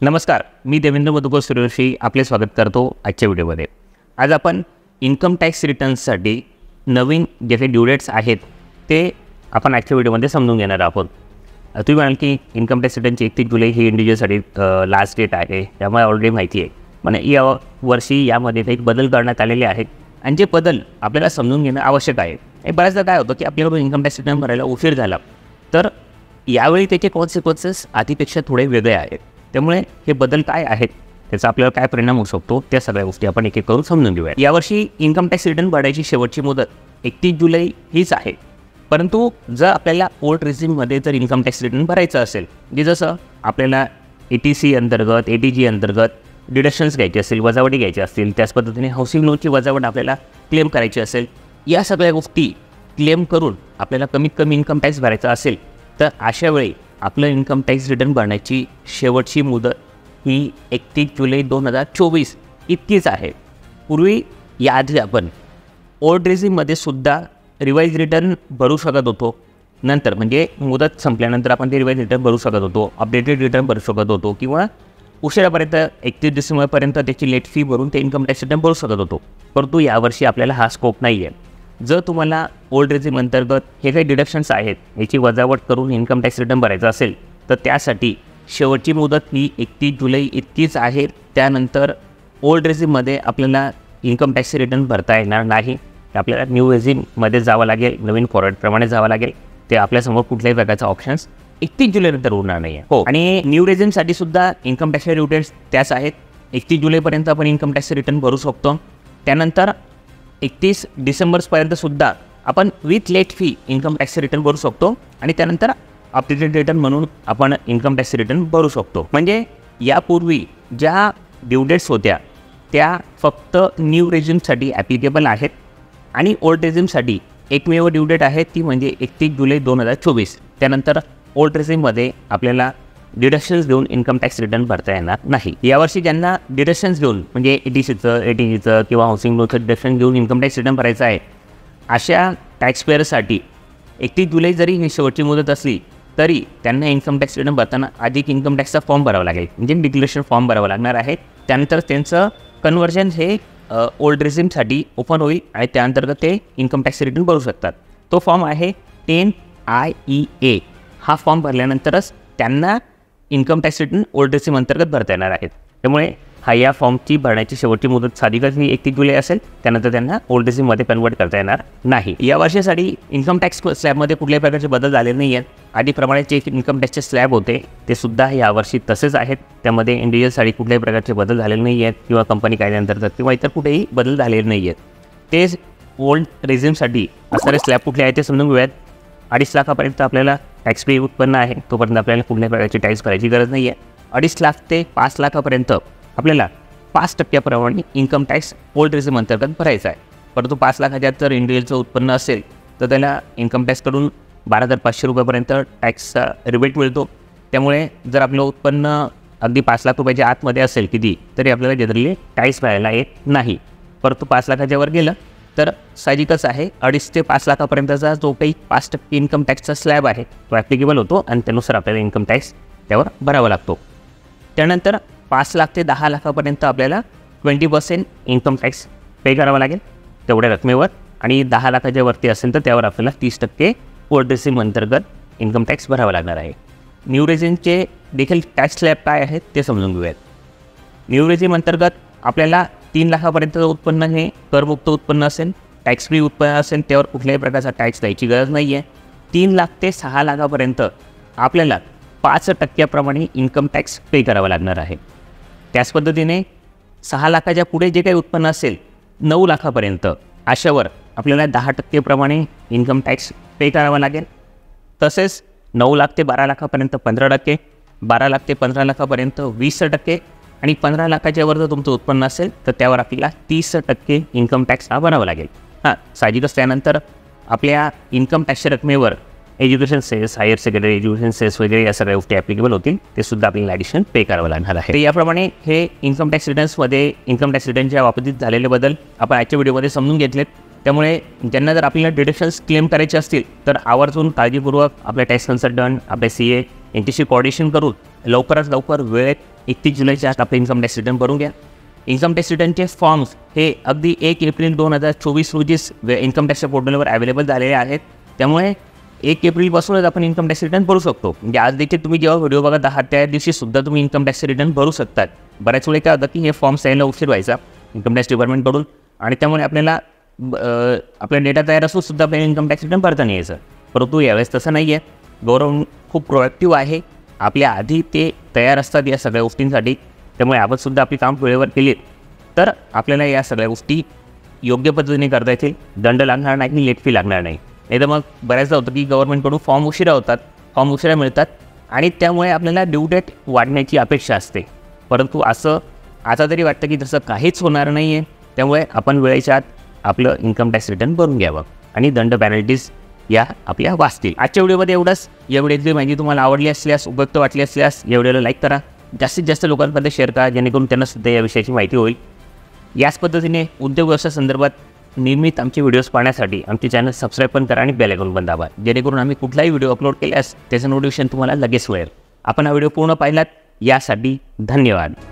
नमस्कार, मी देवेंद्र मधुकर सूर्यवंशी आपले स्वागत करतो आजच्या व्हिडिओमध्ये। आज आपण इन्कम टॅक्स रिटर्न्ससाठी नवीन जे काही ड्यू डेट्स आहेत ते आपण आजच्या व्हिडिओमध्ये समजून घेणार आहोत। तुम्ही म्हणाल की इन्कम टॅक्स रिटर्नची 31 जुलै ही इंडिव्हिज्युअलसाठी लास्ट डेट आहे, त्यामुळे ऑलरेडी माहिती आहे। पण या वर्षी यामध्ये काही बदल करण्यात आलेले आहेत आणि जे बदल आपल्याला समजून घेणं आवश्यक आहे। हे बऱ्याचदा काय होतं की आपल्याकडून इन्कम टॅक्स रिटर्न भरायला उशीर झाला तर यावेळी त्याचे कॉन्सिक्वेन्सेस आधीपेक्षा थोडे वेगळे आहेत। त्यामुळे हे बदल काय आहेत, त्याचा आपल्याला काय परिणाम होऊ शकतो, त्या सगळ्या गोष्टी आपण एक एक करून समजून घेऊया। यावर्षी इन्कम टॅक्स रिटर्न भरायची शेवटची मुदत 31 जुलै हीच आहे। परंतु जर आपल्याला ओल्ड रेझिममध्ये जर इन्कम टॅक्स रिटर्न भरायचं असेल, की जसं आपल्याला ATC अंतर्गत ATG अंतर्गत डिडक्शन्स घ्यायचे असतील, वजावटी घ्यायची असतील, त्याच पद्धतीने हाऊसिंग लोनची वजावट आपल्याला क्लेम करायची असेल, या सगळ्या गोष्टी क्लेम करून आपल्याला कमीत कमी इन्कम टॅक्स भरायचा असेल तर अशा वेळी आपलं इन्कम टॅक्स रिटर्न भरण्याची शेवटची मुदत ही 31 जुलै 2024 इतकीच आहे। पूर्वी याआधी आपण ओल्ड रेझिममध्ये सुद्धा रिवाइज रिटर्न भरू शकत होतो, नंतर म्हणजे मुदत संपल्यानंतर आपण ते रिवाइज रिटर्न भरू शकत होतो, अपडेटेड रिटर्न भरू शकत होतो किंवा उशिरापर्यंत 31 डिसेंबरपर्यंत त्याची लेट फी भरून ते इन्कम टॅक्स रिटर्न भरू शकत होतो। परंतु यावर्षी आपल्याला हा स्कोप नाही आहे। जर तुम्हाला ओल्ड रेझिम अंतर्गत हे काही डिडक्शन्स आहेत याची वजावट करून इन्कम टॅक्स रिटर्न भरायचा असेल तर त्यासाठी शेवटची मुदत ही 31 जुलै इतकीच आहे। त्यानंतर ओल्ड रेझिममध्ये आपल्याला इन्कम टॅक्स रिटर्न भरता येणार नाही, आपल्याला न्यू रेझिममध्ये जावं लागेल, नवीन फॉर्मॅटप्रमाणे जावं लागेल। ते आपल्यासमोर कुठल्याही प्रकारचा ऑप्शन्स 31 जुलैनंतर होणार नाही आहे। हो, आणि न्यू रेझिमसाठी सुद्धा इन्कम टॅक्स ड्यू डेट्स त्याच आहेत। 31 जुलैपर्यंत आपण इन्कम टॅक्स रिटर्न भरू शकतो। त्यानंतर 31 डिसेंबरपर्यंत सुद्धा आपण with late fee income tax return भरू शकतो आणि त्यानंतर अपडेटेड रिटर्न म्हणून आपण इन्कम टॅक्स रिटर्न भरू शकतो। म्हणजे यापूर्वी ज्या ड्यू डेट्स होत्या त्या फक्त न्यू रेझिमसाठी ॲप्लिकेबल आहेत आणि ओल्ड रेझिमसाठी एकमेव ड्यू डेट आहे, ती म्हणजे 31 जुलै 2024। त्यानंतर ओल्ड रेझिममध्ये आपल्याला डिडक्शन्स घेऊन इन्कम टॅक्स रिटर्न भरता येणार नाही। यावर्षी ज्यांना डिडक्शन्स घेऊन म्हणजे ATCचं ATGचं किंवा हाऊसिंग लोनचं डिडक्शन घेऊन इन्कम टॅक्स रिटर्न भरायचं आहे, अशा टॅक्सपेअरसाठी 31 जुलै जरी ही शेवटची मुदत असली तरी त्यांना इन्कम टॅक्स रिटर्न भरताना अधिक इन्कम टॅक्सचा फॉर्म भरावा लागेल, म्हणजे डिक्लेरेशन फॉर्म भरावा लागणार आहे। त्यानंतर त्यांचं कन्व्हर्जन हे ओल्ड रेझिमसाठी ओपन होईल आणि त्याअंतर्गत ते इन्कम टॅक्स रिटर्न भरू शकतात। तो फॉर्म आहे 10IEA। हा फॉर्म भरल्यानंतरच त्यांना income tax return old regime अंतर्गत भरता येणार आहेत। त्यामुळे या फॉर्मची भरण्याची शेवटची मुदत साधिकच ही 31 जुलै असेल, त्यानंतर त्यांना ओल्ड रेझिममध्ये कन्वर्ट करता येणार नाही। या वर्षासाठी इन्कम टॅक्स स्लॅबमध्ये कुठल्याही प्रकारचे बदल झाले नाही आहेत। आधीप्रमाणे जे इन्कम टॅक्सचे स्लॅब होते ते सुद्धा यावर्षी तसेच आहेत। त्यामध्ये इंडिव्हिज्युअलसाठी कुठल्याही प्रकारचे बदल झालेले नाही आहेत किंवा कंपनी कायद्याअंतर्गत किंवा इतर कुठेही बदल झालेले नाही आहेत। तेच ओल्ड रेझिमसाठी असणारे स्लॅब कुठले आहेत ते समजून घेऊयात। 2.5 लाखापर्यंत आपल्याला टॅक्स फ्री उत्पन्न आहे, तोपर्यंत आपल्याला कुठल्याही प्रकारची टॅक्स भरायची गरज नाही आहे। 2.5 लाख ते 5 लाखापर्यंत आपल्याला 5% इन्कम टॅक्स ओल्ड रेझिम अंतर्गत भरायचा आहे। परंतु 5 लाखाच्या जर इंडिव्हिज्युअलचं उत्पन्न असेल तर त्याला इन्कम टॅक्सकडून 12,500 रुपयापर्यंत टॅक्सचा रिबेट मिळतो। त्यामुळे जर आपलं उत्पन्न अगदी 5 लाख रुपयाच्या आतमध्ये असेल किती तरी आपल्याला जनरली टॅक्स भरायला येत नाही। परंतु 5 लाखाच्या वर गेलं तर साहजिकच आहे 2.5 ते 5 लाखापर्यंतचा जो काही 5% इन्कम टॅक्सचा स्लॅब आहे तो ॲप्लिकेबल होतो आणि त्यानुसार आपल्याला इन्कम टॅक्स त्यावर भरावा लागतो। त्यानंतर 5 लाख ते 10 लाखापर्यंत आपल्याला 20% इन्कम टॅक्स पे करावा लागेल तेवढ्या रकमेवर, आणि 10 लाखाच्या वरती असेल तर त्यावर आपल्याला 30% ओल्ड रेझिम अंतर्गत इन्कम टॅक्स भरावा लागणार आहे। न्यू रेझिमचे देखील टॅक्स स्लॅब काय आहेत ते समजून घेऊयात। न्यू रेझिम अंतर्गत आपल्याला 3 लाखापर्यंतचं उत्पन्न हे करमुक्त उत्पन्न असेल, टॅक्स फ्री उत्पन्न असेल, त्यावर कुठल्याही प्रकारचा टॅक्स द्यायची गरज नाही आहे। 3 लाख ते 6 लाखापर्यंत आपल्याला 5% इन्कम टॅक्स पे करावा लागणार आहे। त्याच पद्धतीने 6 लाखाच्या पुढे जे काही उत्पन्न असेल 9 लाखापर्यंत अशावर आपल्याला 10% इन्कम टॅक्स पे करावा लागेल। तसेच 9 लाख ते 12 लाखापर्यंत 15%, 12 लाख ते 15 लाखापर्यंत 20% आणि 15 लाखाच्या वर जर तुमचं उत्पन्न असेल तर त्यावर आपल्याला 30% इन्कम टॅक्स हा भरावा लागेल। साहजिकच त्यानंतर आपल्या इन्कम टॅक्सच्या रकमेवर education cess, higher secondary education cess वगैरे या सगळ्या गोष्टी ॲप्लिकेबल होतील, ते सुद्धा आपल्याला ॲडिशनल पे करावं लागणार आहे। तर याप्रमाणे हे इन्कम टॅक्स रिटर्न्समध्ये इन्कम टॅक्स रिटर्नच्या बाबतीत झालेले बदल आपण आजच्या व्हिडिओमध्ये समजून घेतलेत। त्यामुळे ज्यांना जर आपल्याला डिडक्शन्स क्लेम करायचे असतील तर आवर्जून काळजीपूर्वक आपल्या टॅक्स कन्सल्टंट, आपल्या CA यांच्याशी कोऑर्डिनेशन करून लवकरात लवकर वेळेत 31 जुलैच्या आत आपले इन्कम टॅक्स रिटर्न भरून घ्या. इन्कम टॅक्स रिटर्नचे फॉर्म्स हे अगदी 1 एप्रिल 2024 रोजीच इन्कम टॅक्सच्या पोर्टलवर अवेलेबल झालेले आहेत. त्यामुळे 1 एप्रिलपासूनच आपण इन्कम टॅक्स रिटर्न भरू शकतो. म्हणजे आज देखील तुम्ही जेव्हा व्हिडिओ बघत आहात त्या दिवशीसुद्धा तुम्ही इन्कम टॅक्स रिटर्न भरू शकतात. बऱ्याच वेळी काय होतं की हे फॉर्म्स यायला उशीर व्हायचा इन्कम टॅक्स डिपार्टमेंटकडून आणि त्यामुळे आपल्याला आपला डेटा तयार असून सुद्धा आपल्याला इन्कम टॅक्स रिटर्न भरता नाही यायचं. परंतु यावेळेस तसं नाही आहे. गव्हर्नमेंट खूप प्रोॲक्टिव्ह आहे. आपल्या आधी ते तयार असतात या सगळ्या गोष्टींसाठी. त्यामुळे आपणसुद्धा आपली काम वेळेवर केली तर आपल्याला या सगळ्या गोष्टी योग्य पद्धतीने करता येतील. दंड लागणार नाही, लेट फी लागणार नाही. नाही तर मग बऱ्याचदा होतं की गव्हर्नमेंटकडून फॉर्म उशिरा होतात, फॉर्म उशिरा मिळतात आणि त्यामुळे आपल्याला ड्यू डेट वाढण्याची अपेक्षा असते. परंतु असं आता तरी वाटतं की तसं काहीच होणार नाही आहे. त्यामुळे आपण वेळेच्या आत आपलं इन्कम टॅक्स रिटर्न भरून घ्यावं आणि दंड पॅनल्टीज या आपल्या वाचतील. आजच्या व्हिडिओमध्ये एवढंच. या व्हिडिओची माहिती तुम्हाला आवडली असल्यास, उपयुक्त वाटली असल्यास या व्हिडिओला लाईक करा, जास्तीत जास्त लोकांपर्यंत शेअर करा जेणेकरून त्यांना सुद्धा या विषयाची माहिती होईल. याच पद्धतीने उद्योग व्यवसाय संदर्भात नियमित आमचे व्हिडिओज पाहण्यासाठी आमचे चॅनल सबस्क्राईब पण करा आणि बेल आयकॉन पण दाबा जेणेकरून आम्ही कुठलाही व्हिडिओ अपलोड केल्यास त्याचं नोटिफिकेशन तुम्हाला लगेच मिळेल. आपण हा व्हिडिओ पूर्ण पाहिलात यासाठी धन्यवाद.